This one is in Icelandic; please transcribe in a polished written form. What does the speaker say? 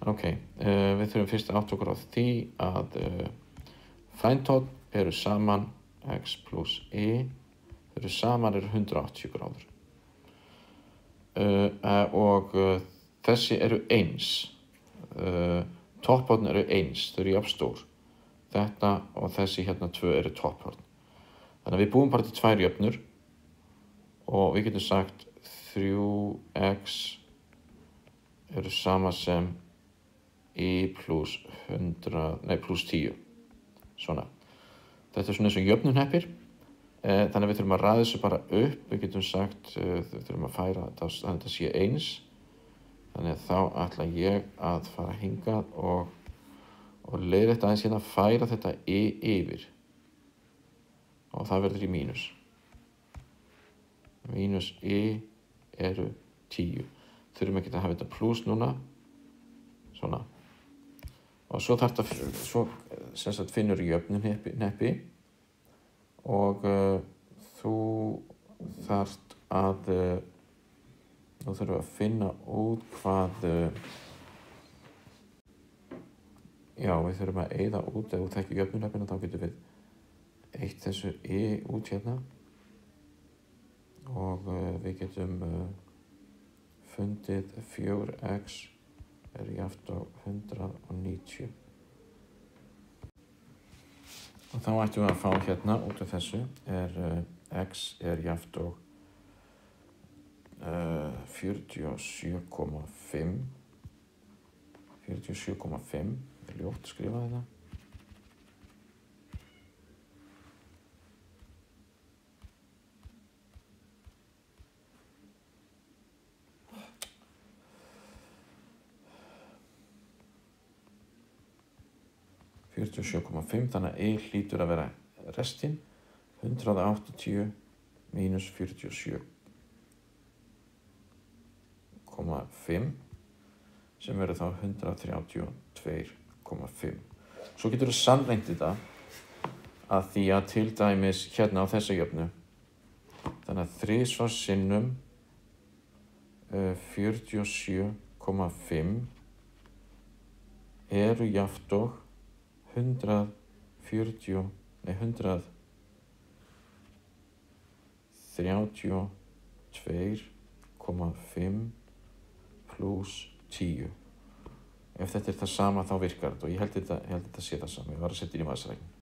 Ok, við þurfum fyrst að átta okkur á því að frændhorn eru saman x plus y, þau eru saman eru 180 gráður. Og þessi eru eins, topphorn eru eins, þau eru jafn stór. Þetta og þessi hérna 2 eru topphorn. Þannig að við búum bara til 2 jöfnur og við getum sagt 3x eru sama sem y plus 10. Svona. Þetta er svona eins og jöfnunheppir. Þannig að við þurfum að raða þessu bara upp. Við getum sagt, við þurfum að færa þetta þannig að þetta sé eins. Þannig að þá ætla ég að fara hingað og leiðrétta aðeins hérna að færa þetta y yfir. Og það verður í mínus. Mínus y eru 10. Þurfum ekki að hafa þetta pluss núna. Svona. Og svo sem sagt finnur jöfnunheppi og þú þarft að þú þurfum að finna út hvað já, við þurfum að eyða út ef þú þekkir jöfnunheppina þá getum við eytt þessu y út hérna og við getum fundið 4x er jafnt á 190. Og þá ættum við að fá hérna út af þessu x er jafnt á 47,5. 47,5, ljótt skrifa þetta. Þannig að y hlýtur að vera restin 180 mínus 47,5 sem verður þá 132,5. Svo getur við sannreynt þetta að því að til dæmis hérna á þessa jöfnu þannig að 3 sinnum 47,5 eru jafnt og 132,5 pluss 10. Ef þetta er það sama þá virkar þetta og ég held þetta sé það sama. Ég var að setja inn í maðursreikning.